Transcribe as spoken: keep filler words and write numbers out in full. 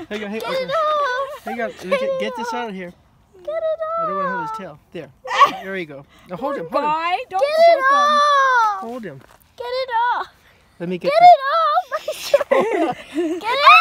Here you go. Here, Get okay. it off. Here you go. Get, get, get this out of here. Get it off. I don't want to hold his tail. There. There you go. Now hold him. Hold him. Bye. Don't Get it shake him. off. Hold him. Get it off. Let me get Get the... it off. Get it